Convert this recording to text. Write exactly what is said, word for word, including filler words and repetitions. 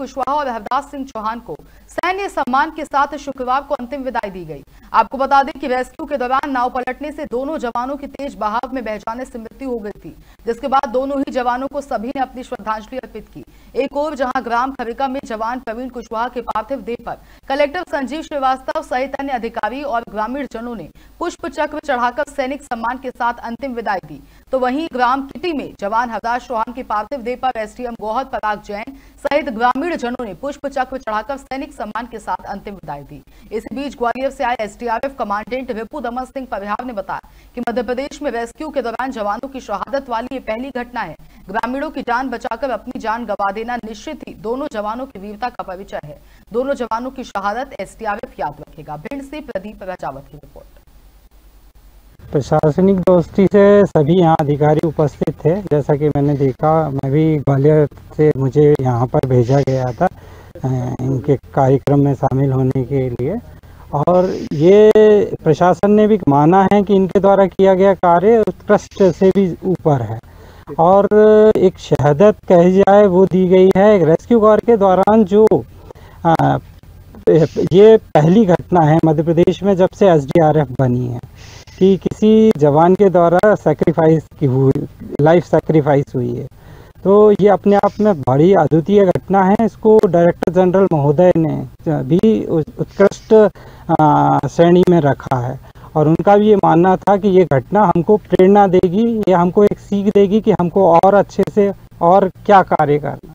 कुशवाहा और हरदास सिंह चौहान को सैन्य सम्मान के साथ शुक्रवार को अंतिम विदाई दी गई। आपको बता दें कि रेस्क्यू के दौरान नाव पलटने से दोनों जवानों की तेज बहाव में बह जाने से मृत्यु हो गई थी, जिसके बाद दोनों ही जवानों को सभी ने अपनी श्रद्धांजलि अर्पित की। एक ओर जहां ग्राम खरिका में जवान प्रवीण कुशवाहा के पार्थिव देह पर कलेक्टर संजीव श्रीवास्तव सहित अन्य अधिकारी और ग्रामीण जनों ने पुष्प चक्र चढ़ाकर सैनिक सम्मान के साथ अंतिम विदाई दी, तो वहीं ग्राम किटी में जवान हरदास चौहान के पार्थिव देह पर एसडीएम गोहद पराग जैन सहित ग्रामीण जनों ने पुष्प चक्र चढ़ाकर सैनिक सम्मान के साथ अंतिम विदाई दी। इसी बीच ग्वालियर से आए एसडीआरएफ कमांडेंट विपु दमन सिंह परिहार ने बताया कि मध्य प्रदेश में रेस्क्यू के दौरान जवानों की शहादत वाली ये पहली घटना है। ग्रामीणों की जान बचाकर अपनी जान गंवा देना निश्चित ही दोनों जवानों की वीरता का परिचय है। दोनों जवानों की शहादत एसडीआरएफ याद रखेगा। भिंड से प्रदीप राजावत की रिपोर्ट। प्रशासनिक दोस्ती से सभी यहाँ अधिकारी उपस्थित थे। जैसा कि मैंने देखा, मैं भी ग्वालियर से मुझे यहाँ पर भेजा गया था इनके कार्यक्रम में शामिल होने के लिए, और ये प्रशासन ने भी माना है कि इनके द्वारा किया गया कार्य उत्कृष्ट से भी ऊपर है और एक शहादत कही जाए वो दी गई है। रेस्क्यू कार्य के दौरान जो आ, ये पहली घटना है मध्य प्रदेश में जब से एसडीआरएफ बनी है कि किसी जवान के द्वारा सैक्रिफाइस की हुई, लाइफ सैक्रिफाइस हुई है। तो ये अपने आप में बड़ी अद्वितीय घटना है। इसको डायरेक्टर जनरल महोदय ने भी उत्कृष्ट श्रेणी में रखा है और उनका भी ये मानना था कि ये घटना हमको प्रेरणा देगी, ये हमको एक सीख देगी कि हमको और अच्छे से और क्या कार्य करना।